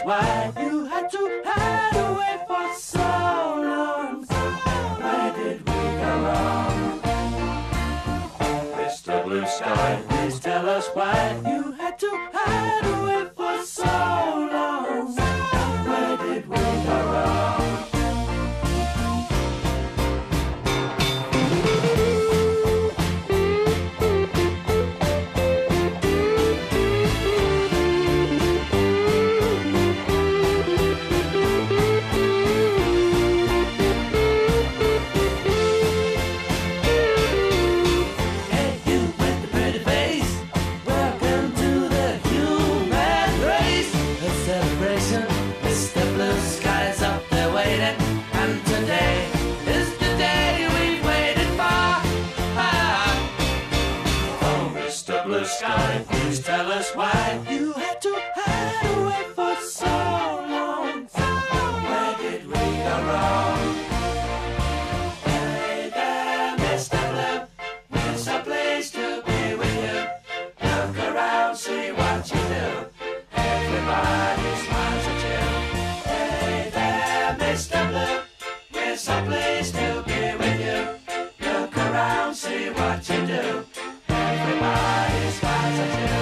why you had to hide away for so long. Where did we go wrong? Mr. Blue Sky, please tell us why you had to hide away for so long. Where did we go wrong? Blue sky, please tell us why you had to hide away for so long. Where did we go wrong? Hey there, Mr. Blue, it's a place to be with you. Look around, see what you do. Everybody smiles at you. Hey there, Mr. Blue, it's a place to be with you. Look around, see what you do. Everybody smiles at you.